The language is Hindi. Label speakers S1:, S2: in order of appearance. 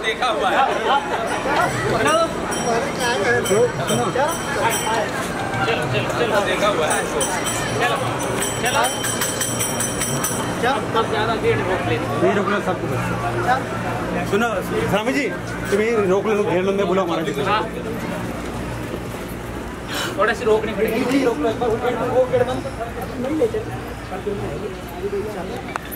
S1: देखा हुआ है। चलो चलो देखा हुआ है। चलो चलो अब ज़्यादा गेट रोक ले सब कुछ। सुनो स्वामी जी तुम्हें रोक लो घेर लंबे बुलाओ हमारा थोड़ा सी रोकनी पड़ेगी। रोक लो एक बार वो गेट बंद नहीं ले चल।